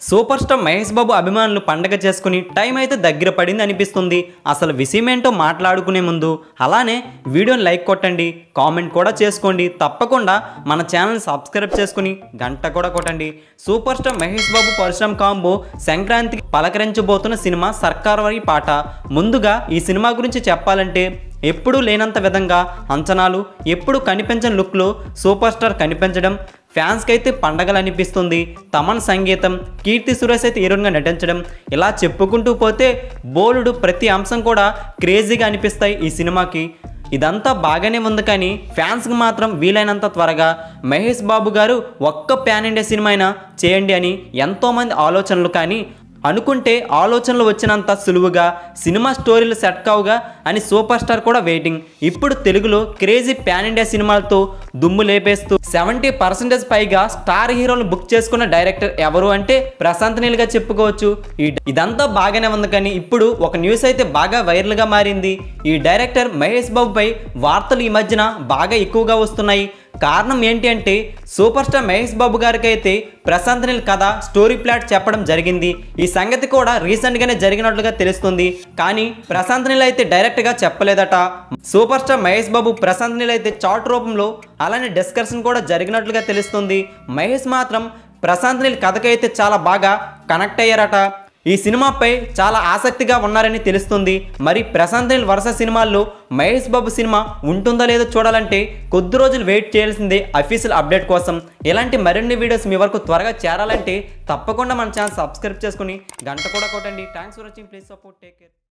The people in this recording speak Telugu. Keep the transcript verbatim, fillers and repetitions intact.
సూపర్ స్టార్ మహేష్ బాబు అభిమానులు పండగ చేసుకుని టైం అయితే దగ్గర పడింది అనిపిస్తుంది. అసలు విషయం ఏంటో మాట్లాడుకునే ముందు అలానే వీడియోని లైక్ కొట్టండి, కామెంట్ కూడా చేసుకోండి. తప్పకుండా మన ఛానల్ సబ్స్క్రైబ్ చేసుకుని గంట కూడా కొట్టండి. Super star Mahesh Babu Parasuram combo సంక్రాంతికి పలకరించబోతున్న సినిమా సర్కార్ వారి పాట. ముందుగా ఈ సినిమా గురించి చెప్పాలంటే ఎప్పుడూ లేనంత విధంగా అంచనాలు, ఎప్పుడు కనిపించని లుక్లో సూపర్ స్టార్ కనిపించడం ఫ్యాన్స్కి అయితే పండగలు అనిపిస్తుంది. తమన్ సంగీతం, కీర్తి సురేష్ అయితే హీరోయిన్గా నటించడం, ఇలా చెప్పుకుంటూ పోతే బోలుడు ప్రతి అంశం కూడా క్రేజీగా అనిపిస్తాయి ఈ సినిమాకి. ఇదంతా బాగానే ఉంది, కానీ ఫ్యాన్స్కి మాత్రం వీలైనంత త్వరగా మహేష్ బాబు గారు ఒక్క ప్యాన్ ఇండియా సినిమా అయినా చేయండి అని ఎంతోమంది ఆలోచనలు, కానీ అనుకుంటే ఆలోచనలు వచ్చినంత సులువుగా సినిమా స్టోరీలు సెట్ కావుగా అని సూపర్ స్టార్ కూడా వెయిటింగ్. ఇప్పుడు తెలుగులో క్రేజీ ప్యాన్ ఇండియా సినిమాలతో దుమ్ము లేపేస్తూ సెవెంటీ పర్సెంటేజ్ పైగా స్టార్ హీరోలు బుక్ చేసుకున్న డైరెక్టర్ ఎవరు అంటే ప్రశాంత్ నీల్గా చెప్పుకోవచ్చు. ఈ ఇదంతా బాగానే ఉంది, కానీ ఇప్పుడు ఒక న్యూస్ అయితే బాగా వైరల్గా మారింది. ఈ డైరెక్టర్ మహేష్ బాబుపై వార్తలు ఈ మధ్యన బాగా ఎక్కువగా వస్తున్నాయి. కారణం ఏంటి అంటే సూపర్ స్టార్ మహేష్ బాబు గారికి అయితే ప్రశాంత్ నీల్ కథ స్టోరీ ప్లాట్ చెప్పడం జరిగింది. ఈ సంగతి కూడా రీసెంట్గానే జరిగినట్లుగా తెలుస్తుంది, కానీ ప్రశాంత్ నీల్ అయితే డైరెక్ట్గా చెప్పలేదట. సూపర్ స్టార్ మహేష్ బాబు ప్రశాంత్ నీల్ అయితే చాట్ రూపంలో అలానే డిస్కషన్ కూడా జరిగినట్లుగా తెలుస్తుంది. మహేష్ మాత్రం ప్రశాంత్ నీల్ కథకైతే చాలా బాగా కనెక్ట్ అయ్యారట. ఈ సినిమాపై చాలా ఆసక్తిగా ఉన్నారని తెలుస్తుంది. మరి ప్రశాంత్ నీల్ వరుస సినిమాల్లో మహేష్ బాబు సినిమా ఉంటుందో లేదో చూడాలంటే కొద్ది రోజులు వెయిట్ చేయాల్సిందే అఫీషియల్ అప్డేట్ కోసం. ఇలాంటి మరిన్ని వీడియోస్ మీ వరకు త్వరగా చేరాలంటే తప్పకుండా మన ఛానల్ సబ్స్క్రైబ్ చేసుకుని గంట కూడా కొట్టండి. Thanks for watching. Please support. Take care.